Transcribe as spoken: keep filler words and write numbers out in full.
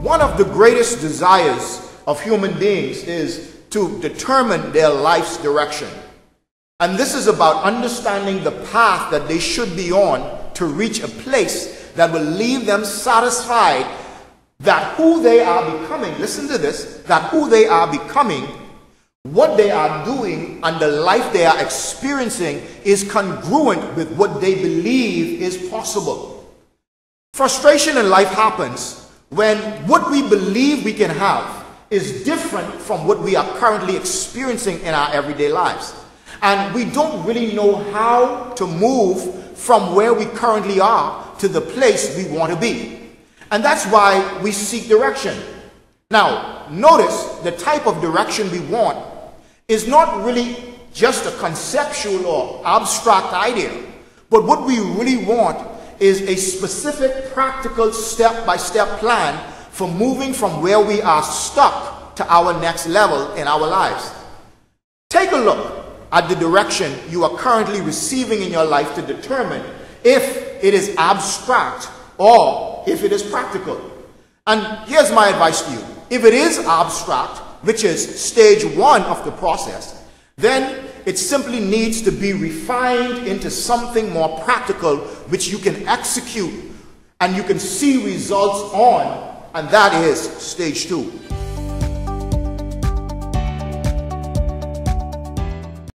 One of the greatest desires of human beings is to determine their life's direction. And this is about understanding the path that they should be on to reach a place that will leave them satisfied that who they are becoming, listen to this, that who they are becoming, what they are doing, and the life they are experiencing is congruent with what they believe is possible. Frustration in life happens when what we believe we can have is different from what we are currently experiencing in our everyday lives. And we don't really know how to move from where we currently are to the place we want to be. And that's why we seek direction. Now, notice the type of direction we want is not really just a conceptual or abstract idea, but what we really want is a specific, practical, step-by-step plan for moving from where we are stuck to our next level in our lives. Take a look at the direction you are currently receiving in your life to determine if it is abstract or if it is practical. And here's my advice to you. If it is abstract, which is stage one of the process, then it simply needs to be refined into something more practical which you can execute and you can see results on, and that is stage two.